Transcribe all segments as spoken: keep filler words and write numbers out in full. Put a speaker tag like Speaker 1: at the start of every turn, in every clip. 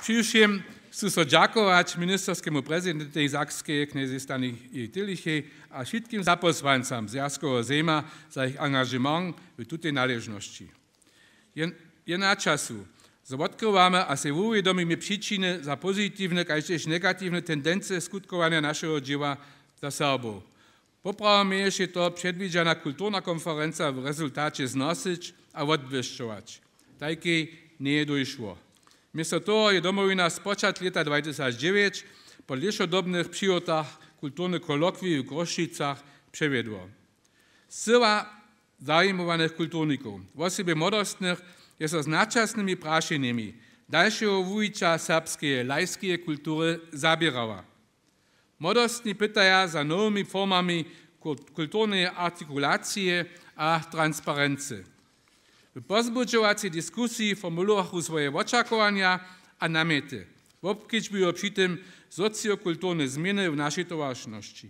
Speaker 1: Především chcę so ďakovať ministerskému prezidentovi Sakskej kniezy Stany Tylichej a všetkým zaposłancom Zjazkového zejma za ich angažement v tutej náležnosti. Je, je na času, že odkrývame a si uvedomíme príčiny za pozitívne, aj tiež negatívne tendence skutkovania našeho diela za Serbov. Popravme ešte to predvídaná kultúrna konferencia v rezultáte znosiť a odvešťovať. Také nie je došlo. Miesto toho je domovina spočat leta dvetisícdeväť po dlhšodobných přijotách kultúrnych kolokví v Grošicách prevedlo. Sila zaujímavaných kultúrnikov, v osobe modostných, je so s nadčasnými prášeniami ďalšieho vújiča serbskej lajskej kultúry zabierala. Modostní pytaja za novými formami kultúrnej artikulácie a transparence. V pozbudžovacej diskusii formulovajú svoje očakovania a namety. Obkričujú pritom sociokultúrne zmeny v našej továšnosti.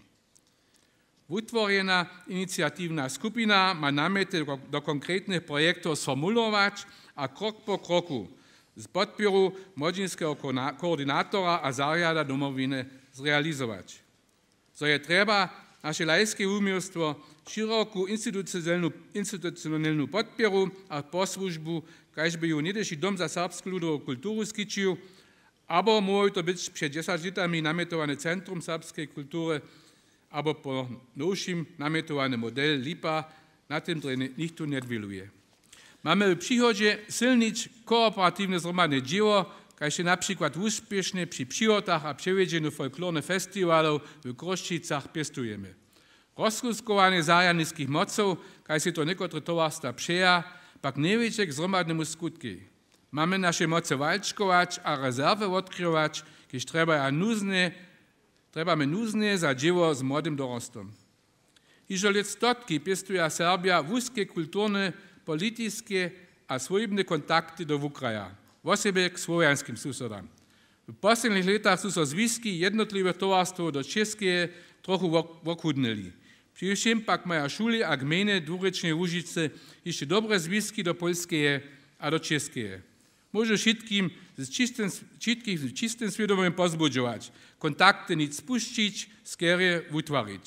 Speaker 1: Vytvorená iniciatívna skupina má namety do konkrétnych projektov sformulovať a krok po kroku z podporu mladžinského koordinátora a zariada domoviny zrealizovať. Co je treba, naše lajské umielstvo, širokú institucionálnu, institucionálnu podporu a poslužbu, kaž by ju nedeší dom za serbskú ľudovú kultúru skyčil, abo môže to byť pred desať litami nametované Centrum serbskej kultúry, abo po novším nametovaný model Lipa, na tým nikto nedviluje. Máme v príhode silnič kooperatívne zhromadné dielo, kaž je napríklad úspešne pri přihotách a prevedeniu folklórnych festivalov v Groščicách pestujeme. Rozkuskovanie zájanických mocov, kaj si to niektoré tovarstva přeja, pak neviete k zhromadnému skutky. Máme naše moce valčkovať a rezervy odkryvať, keď treba ja núzne, trebame núzne za dielo s mladým dorostom. Ižo let stotky pestuje Serbia úzke kultúrne, politické a svojibné kontakty do Ukraja, v osobe k slovenským susedám. V posledných letách sú so zvisky jednotlivých tovarstv do Českej trochu okhudnili. Především pak majú šuly a gminy dvúrečnej Łužice ešte dobré zvisky do Poľskej a do Českej. Môžu všetkým z čistým, všetkých čistým svedomím pozbudzovať, kontakty nic spustiť, skôr vytvoriť.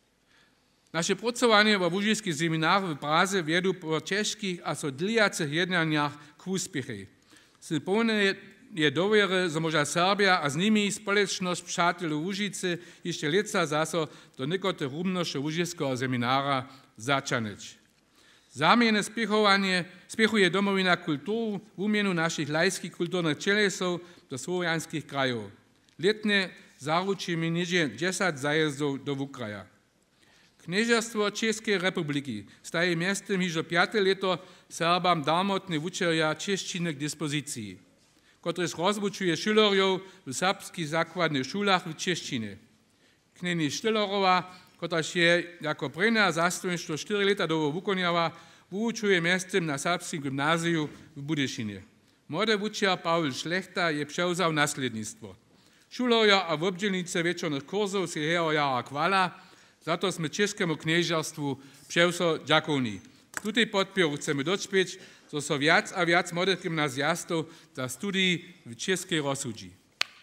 Speaker 1: Naše pracovanie vo Łužických seminároch v Praze vedú po ťažkých a so dliacich jednaniach k úspechu. Sú plné je dôvere, že môže Serbia a s nimi spoločnosť přátelů Łužice ešte leca zase do nekote rumnoše Łužického seminára začaneť. Zámierne spěchovanie spěchuje domovina kultúru v úmienu našich lajských kultúrnych čelesov do slovenských krajov. Letne zaručíme nieže desať zájezdov do Ukraja. Kniežerstvo Českej republiky staje miestem hižo piate leto Serbám darmotné učeria češtiny k dispozícii, ktorý rozvučuje šulerjov v serbských základných šulách v češtine. Kneni Štilerová, ktorá je ako prená zástupstvo štyri leta dovo vykonala, vyučuje miestem na serbským gymnáziu v Budešine. Mladý učiteľ Pavel Šlechta je převzal nasledníctvo. Šulerja a obdjelnice večerných kurzov si jeho jara kvala, za to sme českému kniežerstvu převzo ďakovní. Tutej podporu chceme dočpieť, so so viac a viac mladých gymnaziastov za studii v Českej rozsudí.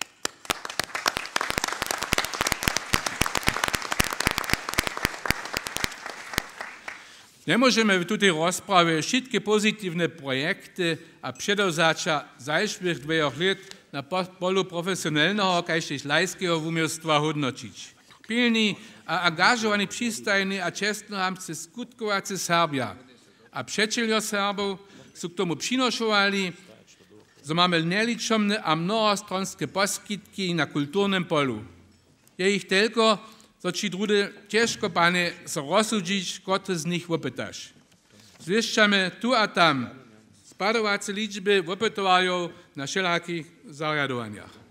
Speaker 1: Nemôžeme v tutej rozprave všetky pozitívne projekty a předovzača zajšpých dvoch let na polu profesionálneho kajších lajského umielstva hodnočiť. Pilní a angažovaní přístajní a čestnohamci skutkovací Serbia a přečelia Serbov sú k tomu přinošovali, že máme neličomné a mnohostronské poskytky na kultúrnym polu. Je ich toľko, že či drude ťažko, pane, sa rozsúdiť, ktorý z nich opýtaš. Zviešťame tu a tam spadovacie ličby opytovajú na všelakých zariadovaniach.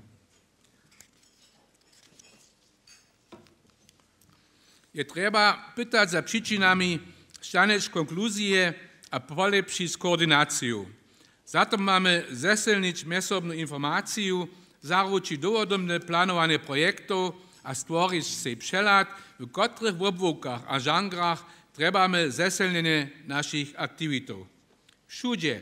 Speaker 1: Je treba pytať za príčinami, štaneč konklúzie a polepšiť koordináciu. Zato máme zesilniť mesobnú informáciu, zaručiť dôvodobné plánovanie projektov a stvoriť si přeľad, v ktorých obvukách a žangrách trebáme zesilnenie našich aktivitov. Všude,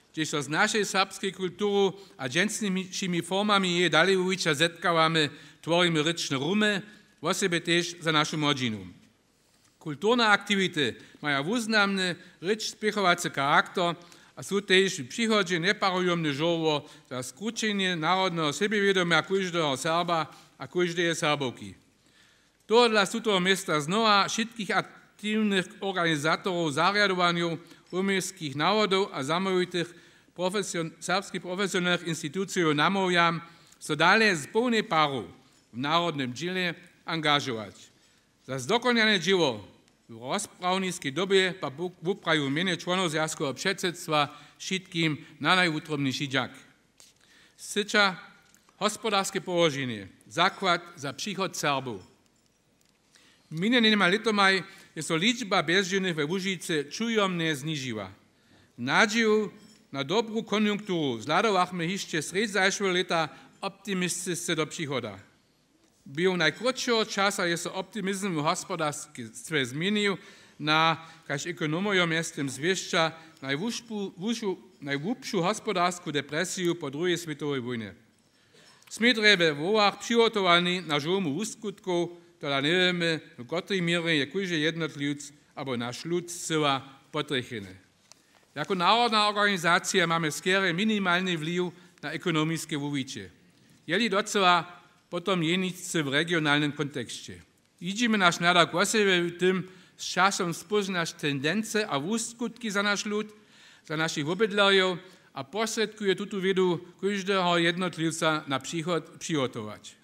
Speaker 1: gdzie so z naszej serbskiej kultury a dżęsnymi formami je dalej uwicia zetkawamy, tworimy ryczne rumy, osebe też za naszą rodzinu. Kulturne aktywity mają wuznamny, rycz spiechowacy charakter, a są też w przychodzie nieparujomne żoło za skrócenie narodnego sebewiedomia każdego Serba a każdej Serbowki. To dla tego miasta znowa wszystkich aktywnych organizatorów zariadowaniu umiejskich narodów a zamówitych profesjon, serbskich profesjonalnych instytucji namawiam, so dalej z pełnej paru w narodnym dziele angażować. Za zdokonane dzieło w rozprawnickiej dobie pa wupraju mienie członów związkowego przedsiedztwa wszystkim na najutrobniejszy dziak. Sycza gospodarskie położenie, zakład za przychod Serbów. Minionym letomaj jest to liczba bezdzielnych we Łużycy czujomnie zniżyła. W nadzieju na dobrą koniunkturu zladowachmy jeszcze sred zajszłego lata optymistyczne do przychoda. Bio najkrótszego czasu jest optymizm w gospodarstwie zmienił na, każ ekonomom jestem zwierzcza, najwłupszą gospodarską depresję po drugiej światowej wojnie. Sme treba v úvah přihotovaní na žomu úskutku, teda nevieme, v ktorej miere je každý jednotlivc alebo náš ľud sila potrechený. Jako národná organizácia máme skôr minimálny vliv na ekonomické využitie. Jeli docela potom jenice v regionálnym kontexte. Vidíme náš nádok o sebe v tým, s časom spoznaš tendence a úskutky za náš ľud, za našich obydlerjov, a posredkuje tuto vedu každého jednotlivca na příchod přihotovať.